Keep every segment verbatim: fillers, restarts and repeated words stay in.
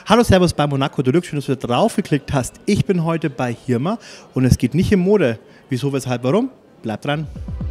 Hallo, Servus bei Monaco Deluxe, schön, dass du da drauf geklickt hast. Ich bin heute bei Hirmer und es geht nicht um Mode. Wieso, weshalb, warum? Bleib dran.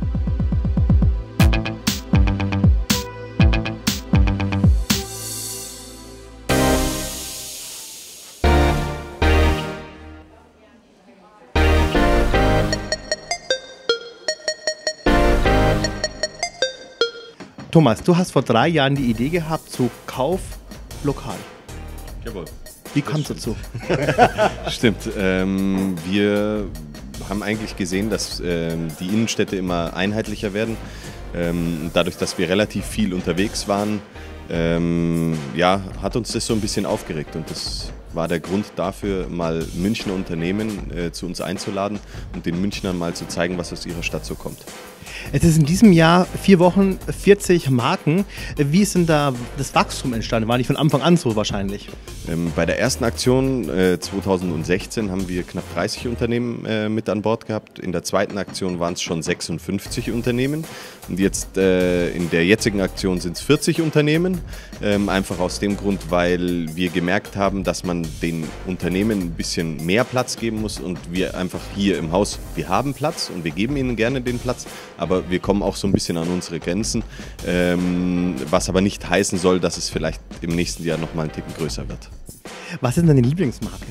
Thomas, du hast vor drei Jahren die Idee gehabt zu Kauf lokal. Jawohl. Wie kam es dazu? Stimmt. Ähm, wir haben eigentlich gesehen, dass ähm, die Innenstädte immer einheitlicher werden. Ähm, dadurch, dass wir relativ viel unterwegs waren, ähm, ja, hat uns das so ein bisschen aufgeregt. Und das war der Grund dafür, mal Münchner Unternehmen äh, zu uns einzuladen und den Münchnern mal zu zeigen, was aus ihrer Stadt so kommt. Es ist in diesem Jahr vier Wochen, vierzig Marken. Wie ist denn da das Wachstum entstanden? War nicht von Anfang an so wahrscheinlich? Ähm, bei der ersten Aktion äh, zweitausendsechzehn haben wir knapp dreißig Unternehmen äh, mit an Bord gehabt. In der zweiten Aktion waren es schon sechsundfünfzig Unternehmen. Und jetzt äh, in der jetzigen Aktion sind es vierzig Unternehmen. Ähm, einfach aus dem Grund, weil wir gemerkt haben, dass man den Unternehmen ein bisschen mehr Platz geben muss. Und wir einfach hier im Haus, wir haben Platz und wir geben ihnen gerne den Platz. Aber wir kommen auch so ein bisschen an unsere Grenzen, ähm, was aber nicht heißen soll, dass es vielleicht im nächsten Jahr noch mal einen Ticken größer wird. Was ist denn deine Lieblingsmarke?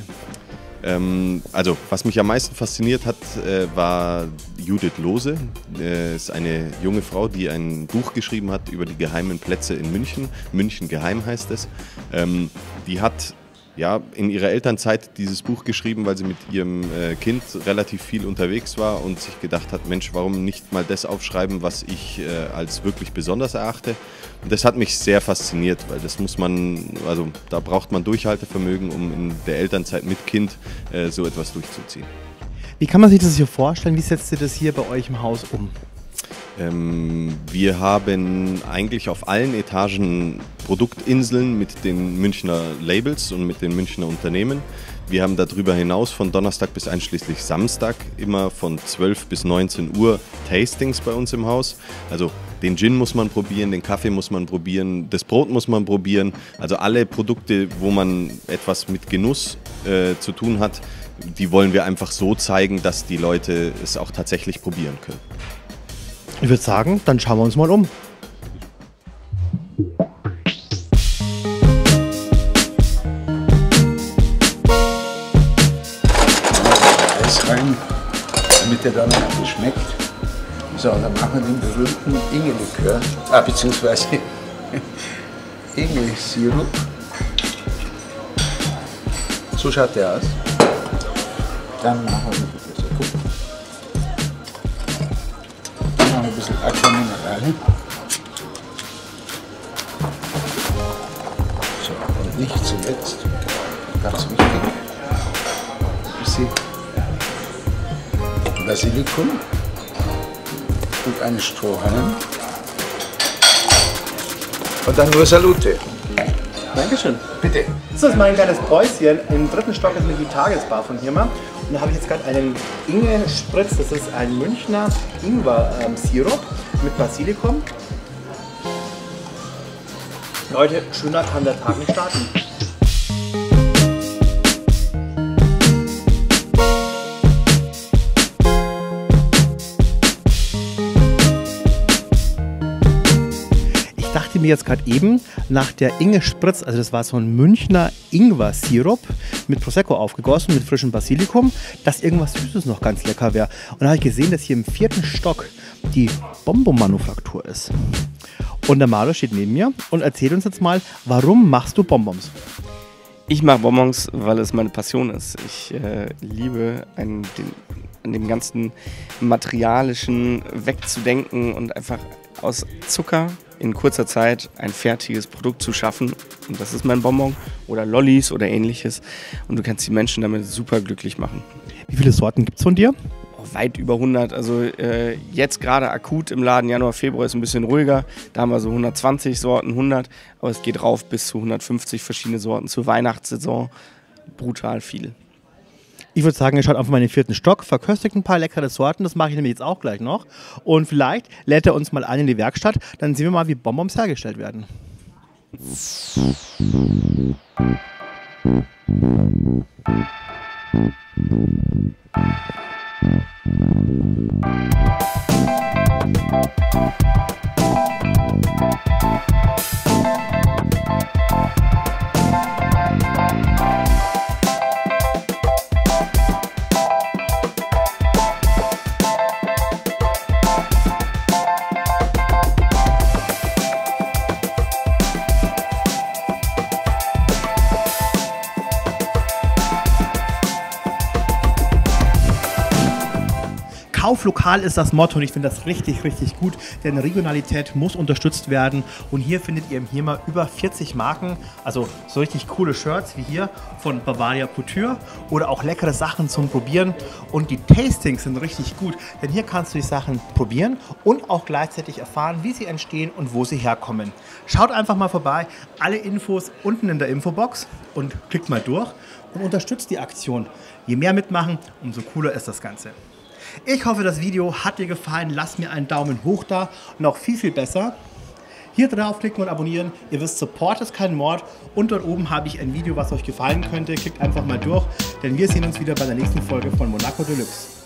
Ähm, also, was mich am meisten fasziniert hat, äh, war Judith Lohse. Äh, ist eine junge Frau, die ein Buch geschrieben hat über die geheimen Plätze in München. München geheim heißt es. Ähm, die hat ja, in ihrer Elternzeit dieses Buch geschrieben, weil sie mit ihrem äh, Kind relativ viel unterwegs war und sich gedacht hat, Mensch, warum nicht mal das aufschreiben, was ich äh, als wirklich besonders erachte. Und das hat mich sehr fasziniert, weil das muss man, also da braucht man Durchhaltevermögen, um in der Elternzeit mit Kind äh, so etwas durchzuziehen. Wie kann man sich das hier vorstellen? Wie setzt ihr das hier bei euch im Haus um? Ähm, wir haben eigentlich auf allen Etagen Produktinseln mit den Münchner Labels und mit den Münchner Unternehmen. Wir haben darüber hinaus von Donnerstag bis einschließlich Samstag immer von zwölf bis neunzehn Uhr Tastings bei uns im Haus. Also den Gin muss man probieren, den Kaffee muss man probieren, das Brot muss man probieren. Also alle Produkte, wo man etwas mit Genuss äh, zu tun hat, die wollen wir einfach so zeigen, dass die Leute es auch tatsächlich probieren können. Ich würde sagen, dann schauen wir uns mal um. Eis rein, damit der dann auch schmeckt. So, dann machen wir den berühmten Inge-Likör, ah, beziehungsweise Inge-Sirup. So schaut der aus. Dann machen wir ein bisschen gucken. Dann machen wir ein bisschen Aqua Minerale. So, und nicht zuletzt, ganz wichtig, ein bisschen Basilikum und einen Strohhalm. Und dann nur Salute. Dankeschön. Bitte. Das ist mein kleines Päuschen. Im dritten Stock ist nämlich die Tagesbar von Hirmer. Und da habe ich jetzt gerade einen Inge-Spritz. Das ist ein Münchner Ingwer-Sirup mit Basilikum. Leute, schöner kann der Tag nicht starten. Ich dachte mir jetzt gerade eben, nach der Inge-Spritz, also das war so ein Münchner Ingwer-Sirup mit Prosecco aufgegossen, mit frischem Basilikum, dass irgendwas Süßes noch ganz lecker wäre. Und da habe ich gesehen, dass hier im vierten Stock die Bonbon-Manufaktur ist. Und der Mario steht neben mir und erzählt uns jetzt mal, warum machst du Bonbons? Ich mache Bonbons, weil es meine Passion ist. Ich äh, liebe an, den, an dem ganzen Materialischen wegzudenken und einfach aus Zucker in kurzer Zeit ein fertiges Produkt zu schaffen. Und das ist mein Bonbon oder Lollis oder ähnliches. Und du kannst die Menschen damit super glücklich machen. Wie viele Sorten gibt es von dir? Oh, weit über hundert. Also äh, jetzt gerade akut im Laden, Januar, Februar ist ein bisschen ruhiger. Da haben wir so hundertzwanzig Sorten, hundert. Aber es geht rauf bis zu hundertfünfzig verschiedene Sorten. Zur Weihnachtssaison brutal viel. Ich würde sagen, ihr schaut einfach mal in den vierten Stock, verköstigt ein paar leckere Sorten, das mache ich nämlich jetzt auch gleich noch. Und vielleicht lädt er uns mal ein in die Werkstatt, dann sehen wir mal, wie Bonbons hergestellt werden. Kauf lokal ist das Motto und ich finde das richtig, richtig gut, denn Regionalität muss unterstützt werden und hier findet ihr im HEMA über vierzig Marken, also so richtig coole Shirts wie hier von Bavaria Couture oder auch leckere Sachen zum Probieren und die Tastings sind richtig gut, denn hier kannst du die Sachen probieren und auch gleichzeitig erfahren, wie sie entstehen und wo sie herkommen. Schaut einfach mal vorbei, alle Infos unten in der Infobox und klickt mal durch und unterstützt die Aktion. Je mehr mitmachen, umso cooler ist das Ganze. Ich hoffe, das Video hat dir gefallen. Lass mir einen Daumen hoch da. Und noch viel, viel besser, hier draufklicken und abonnieren. Ihr wisst, Support ist kein Mord. Und dort oben habe ich ein Video, was euch gefallen könnte. Klickt einfach mal durch, denn wir sehen uns wieder bei der nächsten Folge von Monaco Deluxe.